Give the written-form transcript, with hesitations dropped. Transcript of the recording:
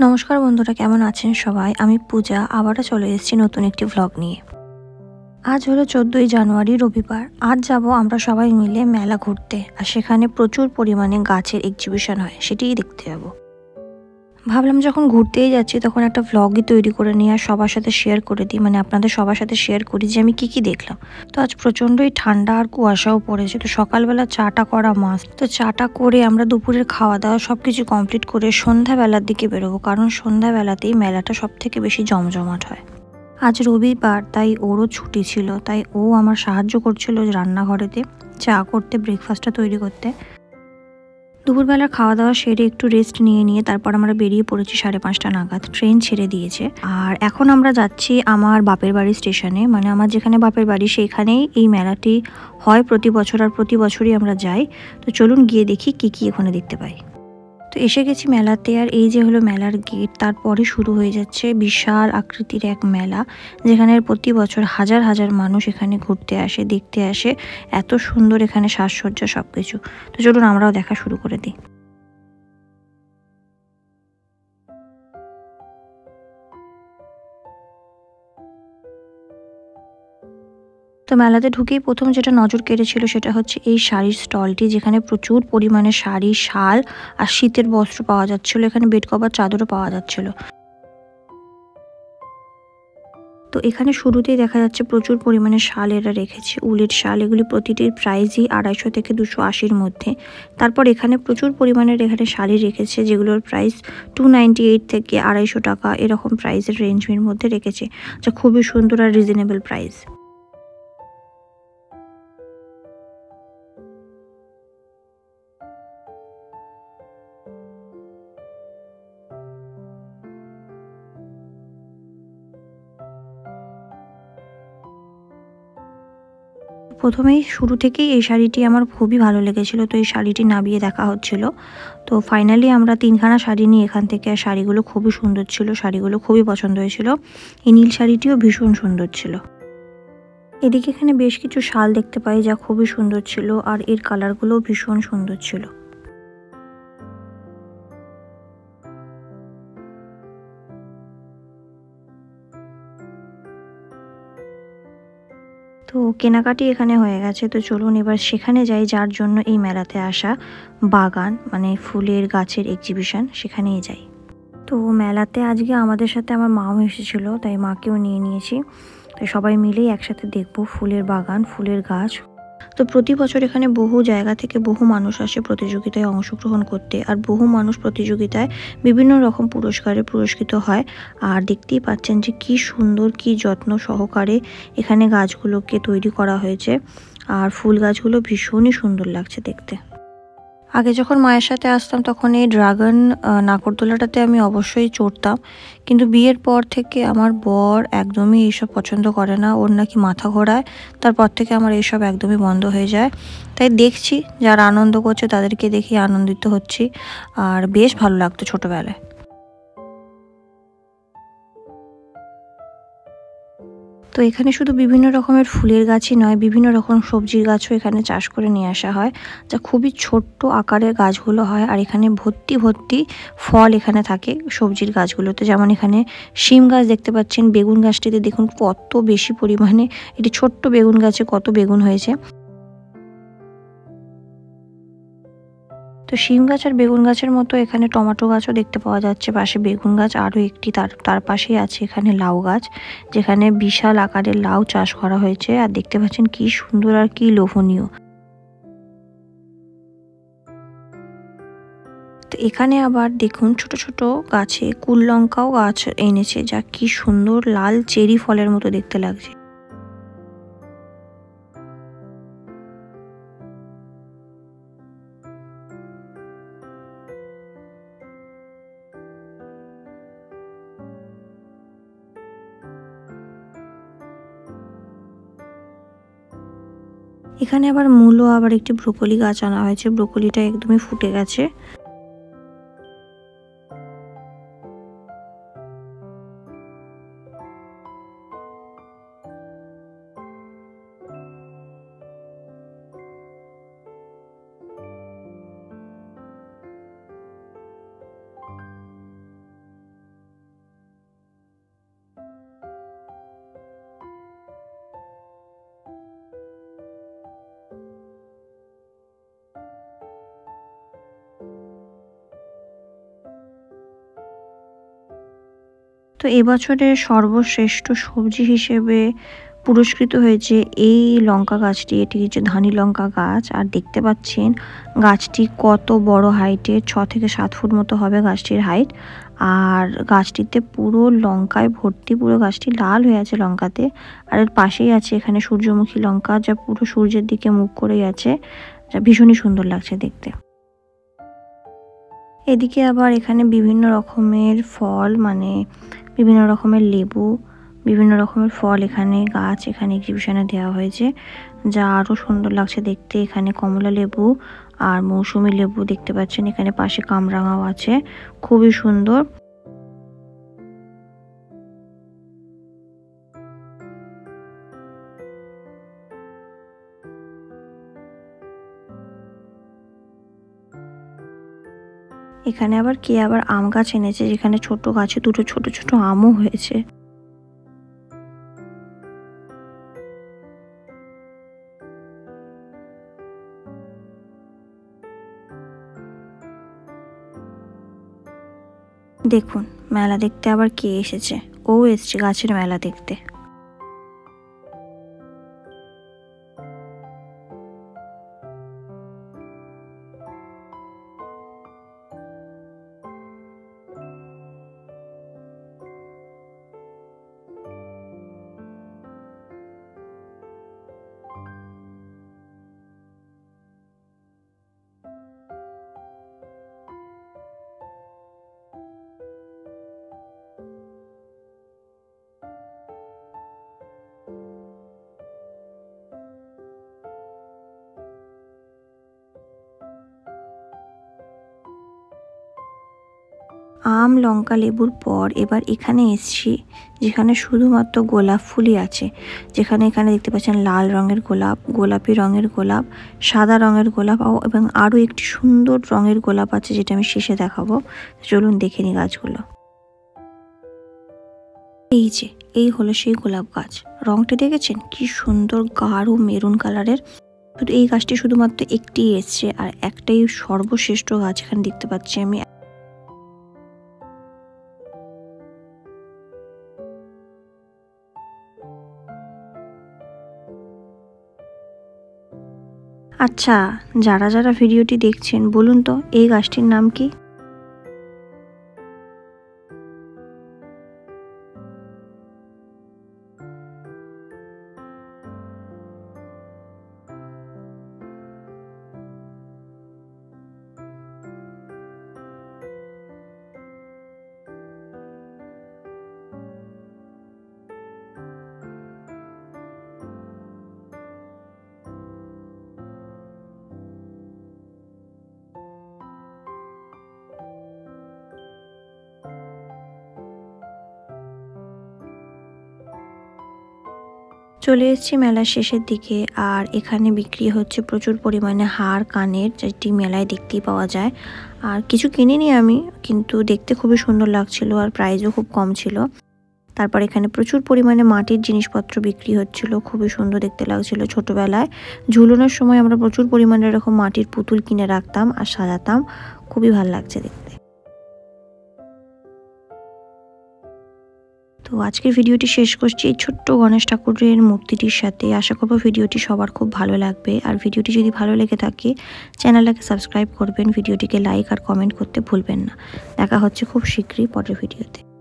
নমস্কার বন্ধুরা, কেমন আছেন সবাই? আমি পূজা আবারও চলে এসেছি নতুন একটি ভ্লগ নিয়ে। আজ হলো 14ই জানুয়ারি, রবিবার। আজ যাব আমরা সবাই মিলে মেলা ঘুরতে, আর সেখানে প্রচুর পরিমাণে গাছের এক্সিবিশন হয়, সেটিই দেখতে যাব। ভাবলাম যখন ঘুরতেই যাচ্ছি তখন একটা ভ্লগই তৈরি করে নিয়ে আর সবার সাথে শেয়ার করে দিই, মানে আপনাদের সবার সাথে শেয়ার করি যে আমি কি দেখলাম। তো আজ প্রচণ্ডই ঠান্ডা আর কুয়াশাও পড়েছে, তো সকালবেলা চাটা করা মাস্ট। তো চাটা করে আমরা দুপুরের খাওয়া দাওয়া সব কিছু কমপ্লিট করে সন্ধ্যাবেলার দিকে বেরোবো, কারণ সন্ধ্যাবেলাতেই মেলাটা সব থেকে বেশি জমজমাট হয়। আজ রবিবার, তাই ওরও ছুটি ছিল, তাই ও আমার সাহায্য করছিল রান্নাঘরেতে চা করতে, ব্রেকফাস্টটা তৈরি করতে। দুপুরবেলার খাওয়া দাওয়া সেরে একটু রেস্ট নিয়ে তারপর আমরা বেরিয়ে পড়েছি 5:30 নাগাদ। ট্রেন ছেড়ে দিয়েছে আর এখন আমরা যাচ্ছি আমার বাপের বাড়ি স্টেশনে, মানে আমার যেখানে বাপের বাড়ি সেইখানেই এই মেলাটি হয় প্রতি বছর, আর প্রতি বছরই আমরা যাই। তো চলুন গিয়ে দেখি কি ওখানে দেখতে পাই। তো এসে গেছি মেলাতে, আর এই যে হলো মেলার গেট। তারপরে শুরু হয়ে যাচ্ছে বিশাল আকৃতির এক মেলা, যেখানে প্রতি বছর হাজার হাজার মানুষ এখানে ঘুরতে আসে, দেখতে আসে। এত সুন্দর এখানে সাজসজ্জা সবকিছু। তো চলুন আমরাও দেখা শুরু করে দিই। তো মেলাতে ঢুকেই প্রথম যেটা নজর কেড়েছিল সেটা হচ্ছে এই শাড়ির স্টলটি, যেখানে প্রচুর পরিমাণে শাড়ি, শাল আর শীতের বস্ত্র পাওয়া যাচ্ছিল। এখানে বেড কভার, চাদরও পাওয়া যাচ্ছিল। তো এখানে শুরুতেই দেখা যাচ্ছে প্রচুর পরিমাণে শাল এরা রেখেছে, উলের শাল। এগুলি প্রতিটির প্রাইসই 250 থেকে 280-র মধ্যে। তারপর এখানে প্রচুর পরিমাণের এখানে শাড়ি রেখেছে, যেগুলোর প্রাইস 298 থেকে 250 টাকা এরকম প্রাইসের রেঞ্জের মধ্যে রেখেছে, যা খুবই সুন্দর আর রিজনেবল প্রাইস। প্রথমেই শুরু থেকেই এই শাড়িটি আমার খুবই ভালো লেগেছিল, তো এই শাড়িটি নাবিয়ে দেখা হচ্ছিল। তো ফাইনালি আমরা 3খানা শাড়ি নিই এখান থেকে, আর শাড়িগুলো খুবই সুন্দর ছিল, শাড়িগুলো খুবই পছন্দ হয়েছিল। এই নীল শাড়িটিও ভীষণ সুন্দর ছিল। এদিকে এখানে বেশ কিছু শাল দেখতে পাই যা খুবই সুন্দর ছিল, আর এর কালারগুলোও ভীষণ সুন্দর ছিল। তো কেনাকাটি এখানে হয়ে গেছে, তো চলুন এবার সেখানে যাই যার জন্য এই মেলাতে আসা। বাগান, মানে ফুলের গাছের এক্সিবিশন, সেখানেই যাই। তো মেলাতে আজকে আমাদের সাথে আমার মাও এসেছিল, তাই মাকেও নিয়ে নিয়েছি। তো সবাই মিলেই একসাথে দেখব ফুলের বাগান, ফুলের গাছ। তো প্রতি বছর এখানে বহু জায়গা থেকে বহু মানুষ আসে প্রতিযোগিতায় অংশগ্রহণ করতে, আর বহু মানুষ প্রতিযোগিতায় বিভিন্ন রকম পুরস্কারে পুরস্কৃত হয়। আর দেখতেই পাচ্ছেন যে কি সুন্দর, কি যত্ন সহকারে এখানে গাছগুলোকে তৈরি করা হয়েছে। আর ফুল গাছগুলো ভীষণই সুন্দর লাগছে দেখতে। আগে যখন মায়ের সাথে আসতাম তখন এই ড্রাগন নাগরদোলাটাতে আমি অবশ্যই চড়তাম, কিন্তু বিয়ের পর থেকে আমার বর একদমই এইসব পছন্দ করে না, ওর নাকি মাথা ঘোরায়। তারপর থেকে আমার এইসব একদমই বন্ধ হয়ে যায়। তাই দেখছি যারা আনন্দ করছে তাদেরকে দেখি আনন্দিত হচ্ছি, আর বেশ ভালো লাগতো ছোটোবেলায়। তো এখানে শুধু বিভিন্ন রকমের ফুলের গাছই নয়, বিভিন্ন রকম সবজির গাছও এখানে চাষ করে নিয়ে আসা হয়, যা খুবই ছোট্ট আকারের গাছগুলো হয়। আর এখানে ভর্তি ভর্তি ফল এখানে থাকে সবজির গাছগুলোতে। যেমন এখানে শিম গাছ দেখতে পাচ্ছেন, বেগুন গাছটিতে দেখুন কত বেশি পরিমাণে, এটি ছোট্ট বেগুন গাছে কত বেগুন হয়েছে। তো শিম গাছ আর বেগুন গাছের মতো এখানে টমেটো গাছও দেখতে পাওয়া যাচ্ছে, পাশে বেগুন গাছ আরও একটি, তার পাশেই আছে এখানে লাউ গাছ, যেখানে বিশাল আকারের লাউ চাষ করা হয়েছে। আর দেখতে পাচ্ছেন কি সুন্দর আর কি লোভনীয়। তো এখানে আবার দেখুন ছোট ছোট গাছে কুল লঙ্কাও গাছ এনেছে, যা কি সুন্দর লাল চেরি ফলের মতো দেখতে লাগছে। এখানে আবার মূলো, আবার একটি ব্রোকলি গাছ আনা হয়েছে, ব্রোকলিটা একদমই ফুটে গেছে। তো এবছরের সর্বশ্রেষ্ঠ সবজি হিসেবে পুরস্কৃত হয়েছে এই লঙ্কা গাছটি। এটি হচ্ছে ধানি লঙ্কা গাছ। আর দেখতে পাচ্ছেন গাছটি কত বড় হাইটের, 6 থেকে 7 ফুট মতো হবে গাছটির হাইট। আর গাছটিতে পুরো লঙ্কায় ভর্তি, পুরো গাছটি লাল হয়ে আছে লঙ্কাতে। আর এর পাশেই আছে এখানে সূর্যমুখী লঙ্কা, যা পুরো সূর্যের দিকে মুখ করেই আছে, যা ভীষণই সুন্দর লাগছে দেখতে। এদিকে আবার এখানে বিভিন্ন রকমের ফল, মানে বিভিন্ন রকমের লেবু, বিভিন্ন রকমের ফল এখানে গাছ এখানে এক্সিবিশনে দেওয়া হয়েছে, যা আরও সুন্দর লাগছে দেখতে। এখানে কমলা লেবু আর মৌসুমী লেবু দেখতে পাচ্ছেন, এখানে পাশে কামরাঙাও আছে, খুবই সুন্দর। এখানে আবার কে আবার আম গাছ এনেছে, যেখানে ছোট গাছে দুটো ছোট ছোট আমও হয়েছে। দেখুন মেলা দেখতে আবার কে এসেছে, ও এসছে গাছের মেলা দেখতে। আম লঙ্কা লেবুর পর এবার এখানে এসছি, যেখানে শুধুমাত্র গোলাপ ফুলই আছে। যেখানে এখানে দেখতে পাচ্ছেন লাল রঙের গোলাপ, গোলাপি রঙের গোলাপ, সাদা রঙের গোলাপ এবং আরও একটি সুন্দর রঙের গোলাপ আছে, যেটা আমি শেষে দেখাবো। চলুন দেখে নিই গাছগুলো। এই যে এই হলো সেই গোলাপ গাছ। রংটা দেখেছেন কি সুন্দর, গাঢ় মেরুন কালারের। শুধু এই গাছটি শুধুমাত্র একটি এসছে, আর একটাই সর্বশ্রেষ্ঠ গাছ এখানে দেখতে পাচ্ছি আমি। আচ্ছা, যারা যারা ভিডিওটি দেখছেন বলুন তো এই গাছটির নাম কি? চলে এসেছি মেলার শেষের দিকে, আর এখানে বিক্রি হচ্ছে প্রচুর পরিমাণে হার কানের, যেটি মেলায় দেখতেই পাওয়া যায়। আর কিছু কিনিনি আমি, কিন্তু দেখতে খুবই সুন্দর লাগছিল আর প্রাইসও খুব কম ছিল। তারপর এখানে প্রচুর পরিমাণে মাটির জিনিসপত্র বিক্রি হচ্ছিল, খুবই সুন্দর দেখতে লাগছিল। ছোটবেলায় ঝুলনের সময় আমরা প্রচুর পরিমাণে এরকম মাটির পুতুল কিনে রাখতাম আর সাজাতাম, খুবই ভালো লাগছে দেখতে। তো আজকের ভিডিওটি শেষ করছি এই ছোট্ট গণেশ ঠাকুরের মূর্তিটির সাথে। আশা করব ভিডিওটি সবার খুব ভালো লাগবে। আর ভিডিওটি যদি ভালো লেগে থাকে চ্যানেলটাকে সাবস্ক্রাইব করবেন, ভিডিওটিকে লাইক আর কমেন্ট করতে ভুলবেন না। দেখা হচ্ছে খুব শীঘ্রই পরের ভিডিওতে।